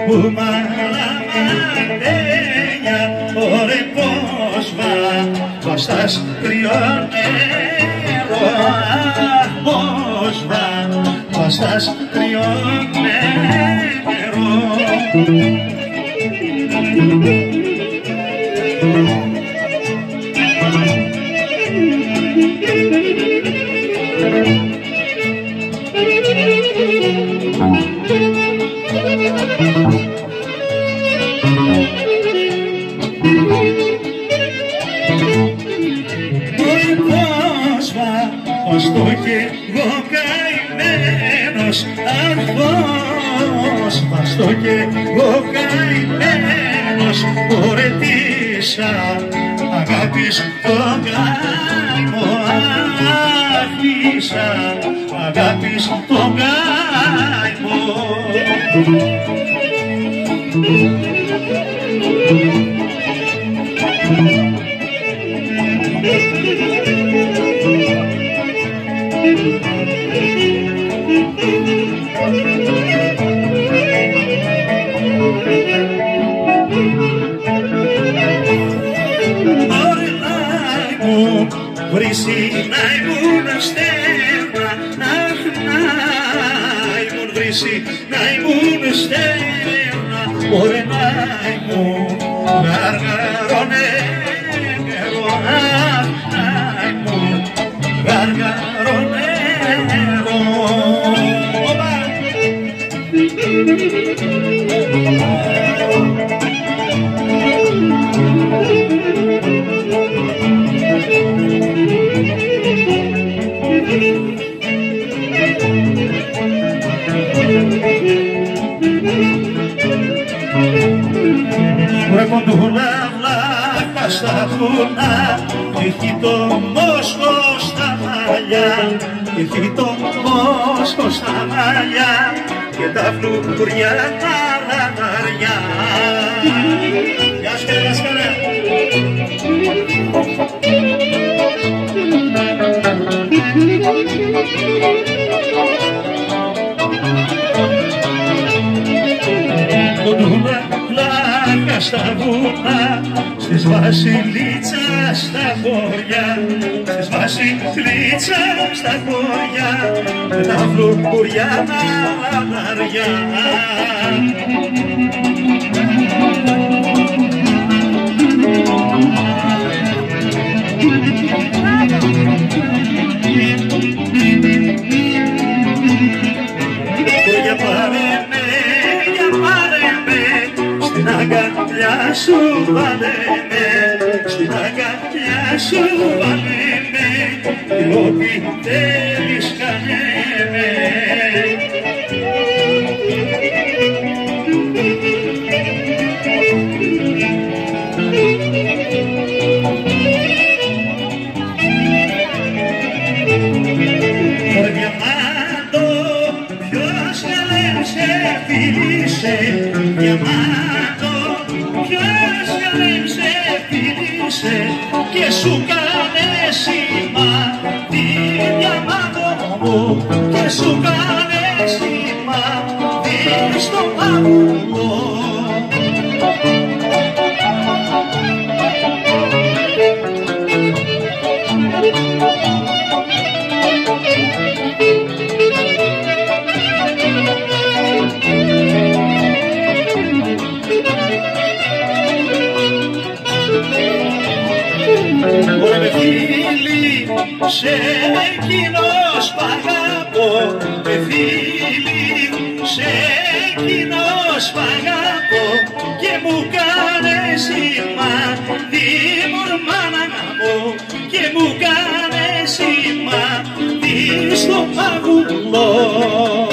μαλαμαντένια, ωρε πως βαστάς κρυό νερό, πως βαστάς κρυό νερό. Στο κι εγώ καημένος αρθός, στο κι εγώ καημένος χωρετήσα αγάπης τον καημό, αφήσα αγάπης τον καημό. Βρύση να ήμουν στέρνα, αχ να ήμουν βρύση να ήμουν στέρνα, ωρε να ήμουν γαργαρό νερό, αχ να ήμουν γαργαρό νερό. Βρε κοντούλα βλάκα στα βουνά, έχει το μόσχο στα μαλλιά, έχει το μόσχο στα μαλλιά και τα φλουριά τα λαδαριά. Γεια σου κύριε Λασκαρέ. Κοντούλα βλάκα στα βουνά, στις βασιλίτσας στα χωριά, στις βασιλίτσας στα χωριά με τα φλουριά τα λαδαριά. Αγκαλιά σου βάλε με, στην αγκαλιά σου βάλε με, ό,τι θέλεις κάνε με. Διαμάντο, ποιος καλέ σε φίλησε, διαμάντο, ποιος καλέ σε φίλησε και σου κάνε σημάδι, διαμάντο μου, και σου κάνε σημάδι στο μάγουλο. Ωρε φίλοι, σε εκείνος π' αγαπώ, φίλοι, σε εκείνος π' αγαπώ και μου κάνε σημάδι μορμάνα μου και μου κάνε σημάδι στο μαγουλό.